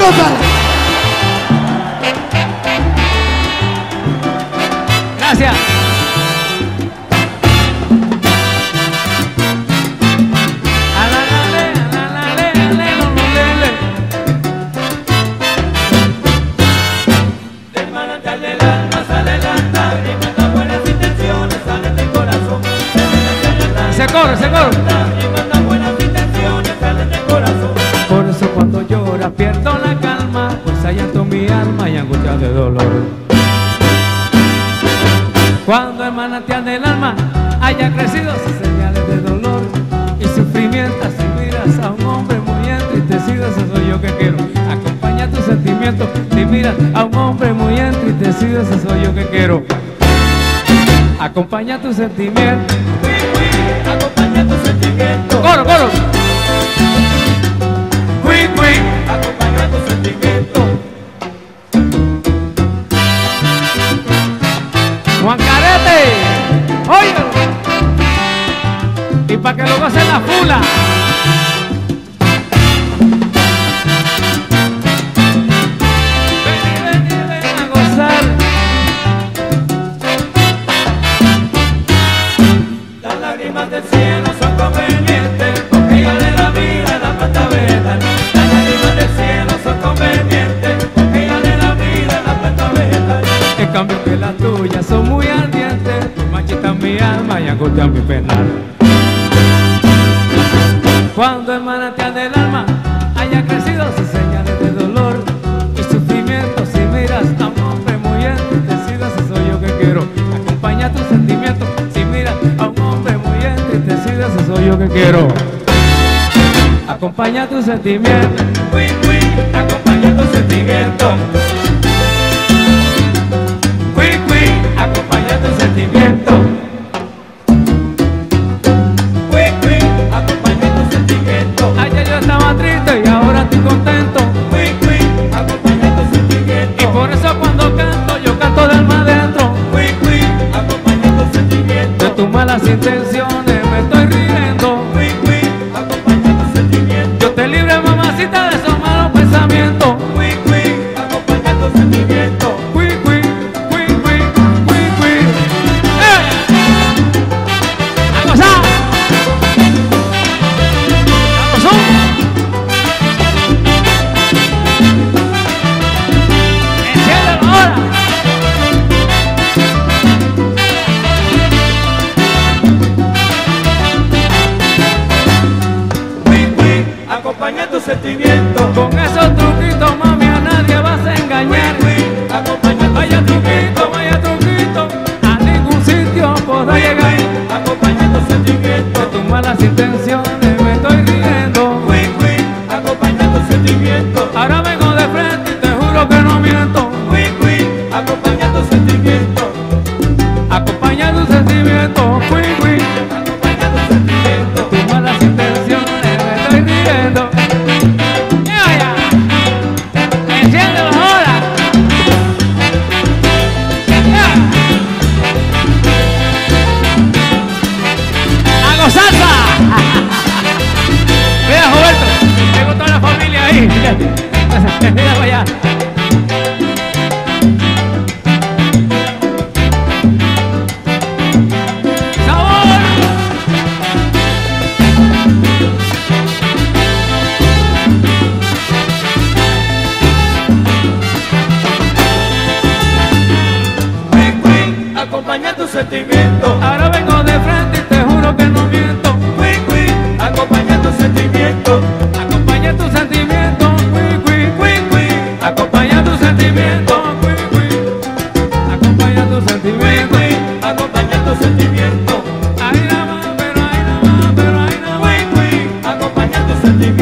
González. Gracias. Del manantial del alma sale la lágrima, las buenas intenciones salen del corazón. Ese coro, ese coro. Las buenas intenciones salen del corazón. Por eso cuando lloras pierdo la calma, pues hay llanto en mi alma y angustia de dolor. Cuando el manantial del alma haya crecido sin señales de dolor y sufrimiento, si miras a un hombre muy entristecido, ese soy yo que quiero. Acompaña tus sentimientos. Si miras a un hombre muy entristecido, ese soy yo que quiero. Acompaña tus sentimientos. Acompaña tus sentimientos. Coro, coro. Acompaña tus sentimientos. Juan Carete, oye, y para que lo gocen la fula. Ven a gozar. Las lágrimas del cielo son convenientes, porque ella de la vida la planta vegetal. Las lágrimas del cielo son convenientes, porque ella de la vida la planta vegetal. En cambio que las tuyas son muy ardientes, tú marchitas mi alma y angustias mi penal. Cuando el manantial del alma haya crecido sin señales de dolor y sufrimiento, si miras a un hombre muy entristecido, ese soy yo que quiero. Acompaña tus sentimientos. Si miras a un hombre muy entristecido, ese soy yo que quiero. Acompaña tus sentimientos. Acompaña tus sentimientos. Acompaña tus sentimientos. Acompaña tus sentimientos. Ayer yo estaba triste y ahora estoy contento. Acompaña tus sentimientos. Y por eso cuando canto, yo canto del alma adentro. Acompaña tus sentimientos. De tus malas intenciones me estoy riendo. Acompaña tus sentimientos. Yo te libre, mamacita, de esos malos pensamientos. Acompaña tus sentimientos. ¡A gozar! ¡Sabrosón! ¡Enciéndelo ahora! Acompaña tus sentimientos. Con esos truquitos, mami, a nadie vas a engañar. Acompaña tus Vaya truquito, vaya truquito, a ningún sitio podrá llegar. Acompaña tus De sentimientos. tus malas intenciones me estoy riendo. Acompaña tus sentimientos. Ahora vengo de frente y te juro que no miento. Acompaña tus sentimientos. Acompaña tus sentimientos, Acompaña tus sentimientos. tus malas intenciones me estoy riendo. ¡Ya, ya! ¡Enciéndelo ahora! ¡Ya! ¡Hago salsa! Mira, Roberto, tengo toda la familia ahí. Mira para allá. ¡Sabor! Acompaña tus sentimientos. Ahora vengo de frente y te juro que no miento. Acompaña tus sentimientos. Acompaña tus sentimientos, acompaña tus sentimientos, acompaña tus sentimientos. Acompaña tus sentimientos. Ahí nada más, pero ahí nada más, pero ahí nada más. Acompaña tus sentimientos.